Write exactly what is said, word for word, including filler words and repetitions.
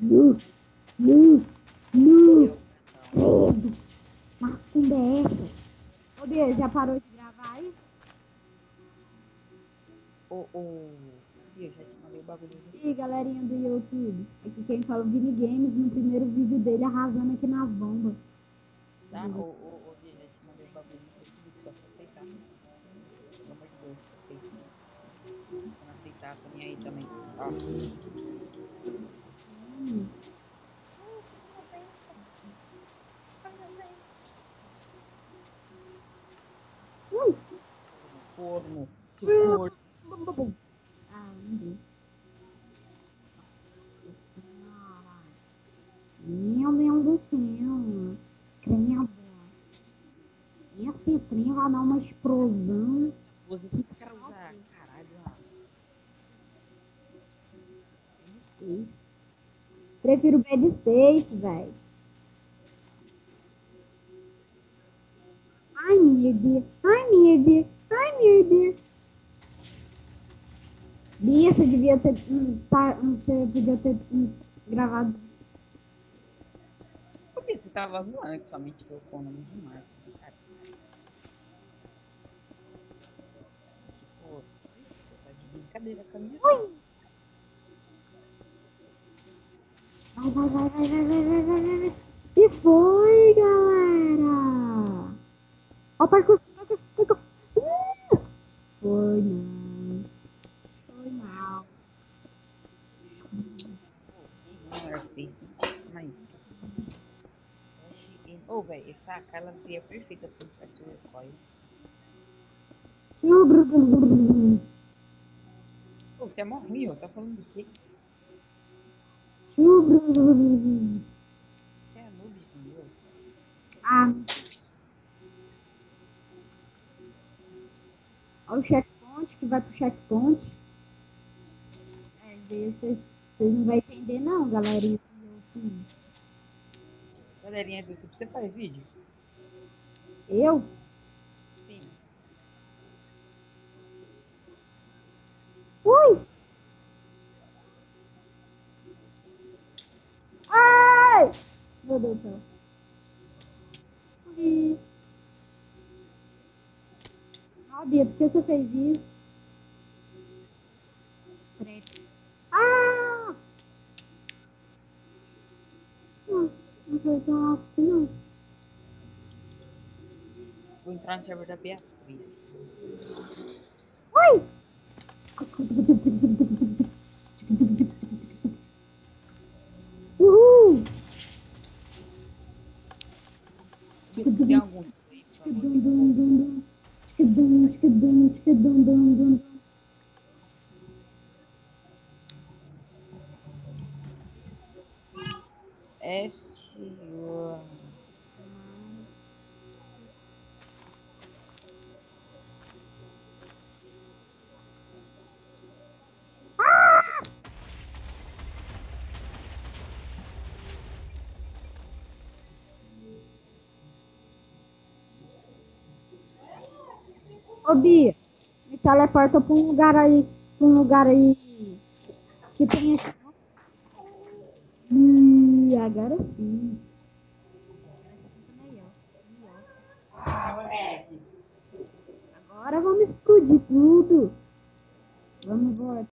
Nu, nu, nu. Eu, então. Credo. Mas com D S. Ô, Bia, já parou de gravar aí? Ô, ô. Ih, eu já te mandei o bagulho do. E galerinha do YouTube. Aqui quem fala é o Vini Games no primeiro vídeo dele arrasando aqui nas bombas. Tá? Ô, ô, ô, Bia, já te mandei o bagulho no Facebook, só pra aceitar. Pelo amor de Deus, aceita. Se não aceitar, tô nem aí também. Ó. Hum. Ui. Corno, seu corno. Ah, não vi. Meu Deus do céu. Credo. Esse trem vai dar uma explosão. Você que esse cara usa. Caralho, ah. Space. Prefiro Bad Space, velho. Ai, Mirdi. Ai, Mirdi. Ai, Mirdi. Bia, você devia ter. hum, tá, hum, Você podia ter hum, gravado. Por que você tava zoando que somente eu com o nome de marca? Cara, tipo, você tá de brincadeira com a minha cara. Vai, vai, vai, vai, vai, vai, vai, vai, vai, vai. E foi, galera. Ó, o parkour. Parkour, parkour. Uh! Foi, não. Foi mal. Pô, que número feio. Calma aí. Ô, velho, essa A K ela seria perfeita se eu tivesse o recoil. Pô, você é mó ruim, ó. Tá falando do quê? Você é noob, entendeu? Ah, olha o checkpoint que vai pro checkpoint. É, daí vocês, vocês não vão entender não, galerinha. Galerinha do YouTube, você faz vídeo? Eu? Sim. Ui! Ai! Meu Deus do céu. Ui. Ah, Bia, por que você fez isso? Treta. Ah! Não, não foi tão alto assim, não. Vou entrar no server da Beatriz. Ui! Uhul! Tem algum aí, por favor, que eu S. Ô, Bia, me teleporta pra um lugar aí, pra um lugar aí que tem aqui. Ih, agora sim. Agora vamos explodir tudo. Vamos embora.